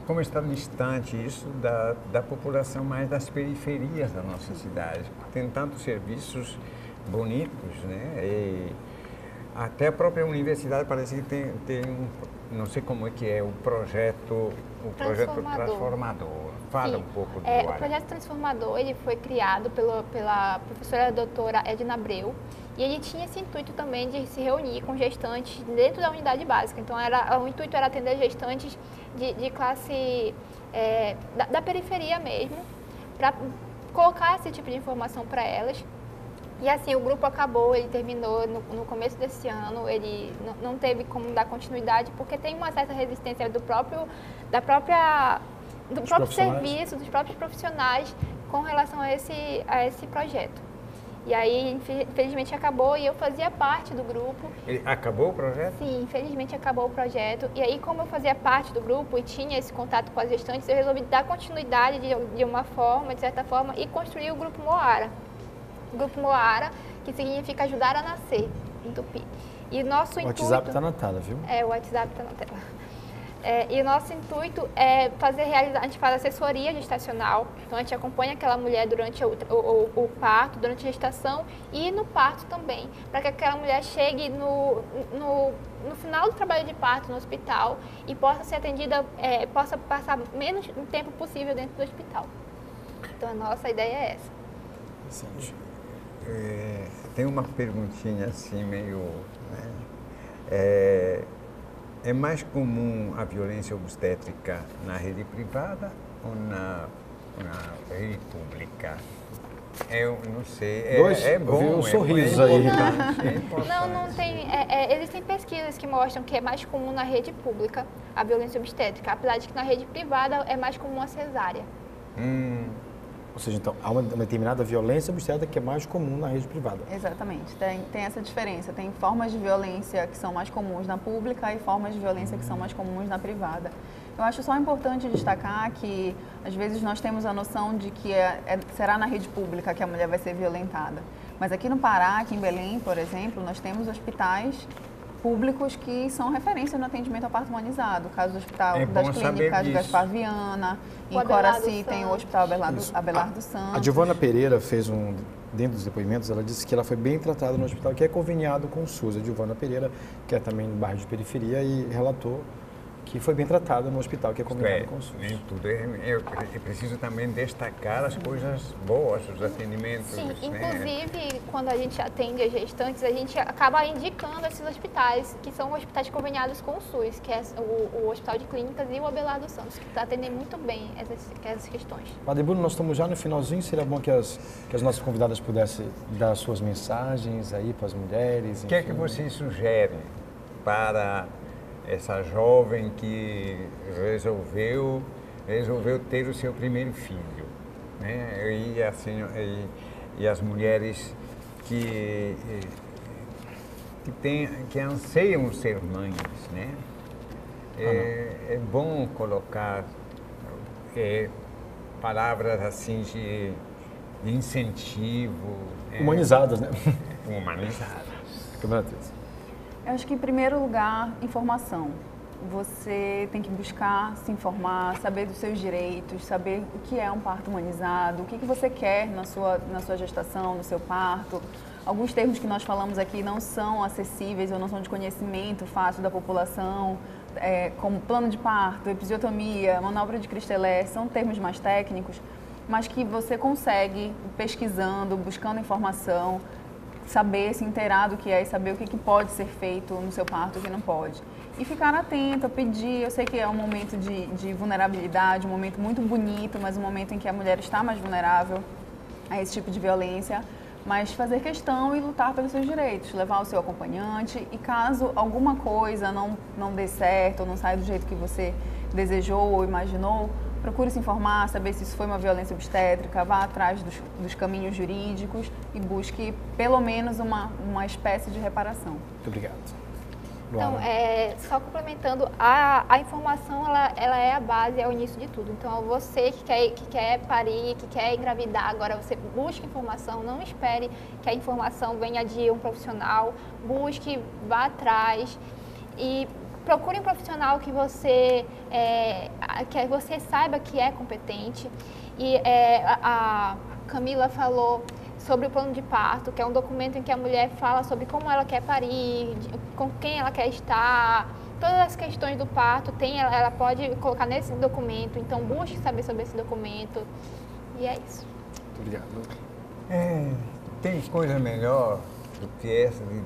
como está distante isso da população mais das periferias da nossa cidade. Tem tantos serviços bonitos, né? E até a própria universidade parece que tem não sei como é que é, o projeto Transformador. Fala um pouco do O projeto Transformador, ele foi criado pela professora doutora Edna Abreu, e ele tinha esse intuito também de se reunir com gestantes dentro da unidade básica. Então, o intuito era atender gestantes de classe da periferia mesmo, para colocar esse tipo de informação para elas. E assim, o grupo acabou, ele terminou no começo desse ano, ele não teve como dar continuidade, porque tem uma certa resistência do próprio serviço, dos próprios profissionais com relação a esse projeto. E aí, infelizmente, acabou e eu fazia parte do grupo. Acabou o projeto? Sim, infelizmente acabou o projeto. E aí, como eu fazia parte do grupo e tinha esse contato com as gestantes, eu resolvi dar continuidade de uma forma, de certa forma, e construir o Grupo Moara. O Grupo Moara, que significa ajudar a nascer, em Tupi. E o nosso intuito... O WhatsApp está na tela, viu? O WhatsApp está na tela. E o nosso intuito é a gente faz assessoria gestacional, então a gente acompanha aquela mulher durante o parto, durante a gestação e no parto também, para que aquela mulher chegue no final do trabalho de parto no hospital e possa ser atendida, possa passar menos tempo possível dentro do hospital. Então a nossa ideia é essa. Tem uma perguntinha assim meio... É mais comum a violência obstétrica na rede privada ou na rede pública? Eu não sei. É bom. Vi um sorriso aí. Não tem. Existem pesquisas que mostram que é mais comum na rede pública a violência obstétrica, apesar de que na rede privada é mais comum a cesárea. Ou seja, então, há uma determinada violência obstétrica que é mais comum na rede privada. Exatamente, tem essa diferença. Tem formas de violência que são mais comuns na pública e formas de violência que são mais comuns na privada. Eu acho só importante destacar que, às vezes, nós temos a noção de que será na rede pública que a mulher vai ser violentada. Mas aqui no Pará, aqui em Belém, por exemplo, nós temos hospitais públicos que são referência no atendimento ao parto humanizado. O caso do Hospital das Clínicas de Gaspar Viana, em Coraci tem o Hospital Abelardo Santos. A Giovana Pereira fez dentro dos depoimentos, ela disse que ela foi bem tratada no hospital, que é conveniado com o SUS. A Giovana Pereira, que é também no bairro de periferia, e relatou que foi bem tratada no hospital, que é conveniado com o SUS. Nem tudo é preciso também destacar as coisas boas, os atendimentos. Sim, inclusive, quando a gente atende as gestantes, a gente acaba indicando esses hospitais, que são hospitais conveniados com o SUS, que é o Hospital de Clínicas e o Abelardo Santos, que atendem muito bem essas questões. Padre Bruno, nós estamos já no finalzinho, seria bom que as nossas convidadas pudessem dar suas mensagens aí para as mulheres. O que é que você sugere para essa jovem que resolveu ter o seu primeiro filho, né? E as mulheres que anseiam ser mães, né? É bom colocar palavras assim de incentivo. Humanizadas, né? Humanizadas. Eu acho que, em primeiro lugar, informação. Você tem que buscar se informar, saber dos seus direitos, saber o que é um parto humanizado, o que você quer na sua gestação, no seu parto. Alguns termos que nós falamos aqui não são acessíveis ou não são de conhecimento fácil da população, como plano de parto, episiotomia, manobra de Christelet, são termos mais técnicos, mas que você consegue, pesquisando, buscando informação, saber, se inteirar do que é e saber o que pode ser feito no seu parto e o que não pode. E ficar atento, pedir. Eu sei que é um momento de vulnerabilidade, um momento muito bonito, mas um momento em que a mulher está mais vulnerável a esse tipo de violência, mas fazer questão e lutar pelos seus direitos, levar o seu acompanhante e caso alguma coisa não dê certo ou não saia do jeito que você desejou ou imaginou, procure se informar, saber se isso foi uma violência obstétrica, vá atrás dos caminhos jurídicos e busque pelo menos uma espécie de reparação. Muito obrigado. Então, só complementando, a informação ela é a base, é o início de tudo. Então, você que quer parir, que quer engravidar, agora você busque informação, não espere que a informação venha de um profissional, busque, vá atrás e procure um profissional que você saiba que é competente. E a Camila falou sobre o plano de parto, que é um documento em que a mulher fala sobre como ela quer parir, com quem ela quer estar, todas as questões do parto, ela pode colocar nesse documento, então busque saber sobre esse documento, e é isso. Muito obrigado. Tem coisa melhor do que essa de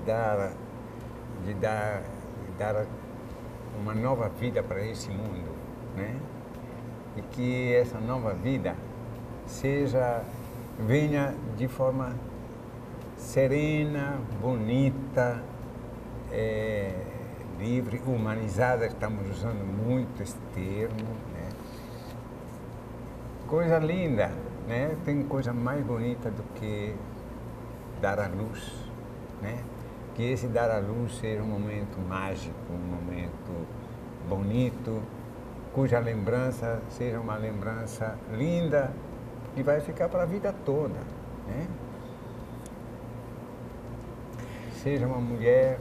dar uma nova vida para esse mundo, né? E que essa nova vida venha de forma serena, bonita, livre, humanizada, estamos usando muito esse termo, né? Coisa linda, né? Tem coisa mais bonita do que dar à luz, né? Que esse dar à luz seja um momento mágico, um momento bonito, cuja lembrança seja uma lembrança linda e vai ficar para a vida toda, né? Seja uma mulher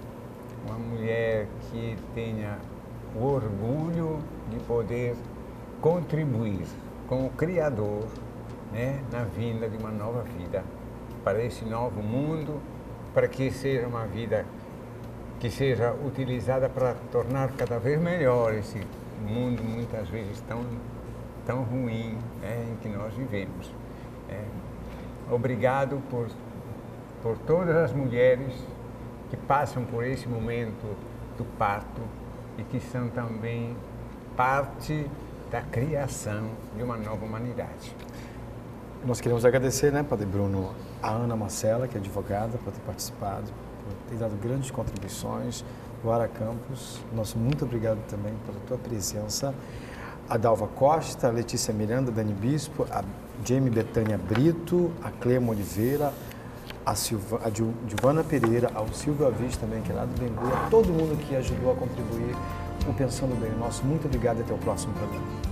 que tenha o orgulho de poder contribuir com o Criador, né, na vinda de uma nova vida para esse novo mundo, para que seja uma vida que seja utilizada para tornar cada vez melhor esse mundo muitas vezes tão ruim, né, em que nós vivemos. Obrigado por todas as mulheres que passam por esse momento do parto e que são também parte da criação de uma nova humanidade. Nós queremos agradecer, né, Padre Bruno, a Ana Marcela, que é advogada, por ter participado, por ter dado grandes contribuições, o Ara Campos, nosso muito obrigado também pela tua presença, a Dalva Costa, a Letícia Miranda, a Dani Bispo, a Jamie Betânia Brito, a Clema Oliveira, a Giovana Pereira, ao Silvio Avis também, que é lá do Bembu, a todo mundo que ajudou a contribuir o Pensando Bem. Nosso muito obrigado e até o próximo programa.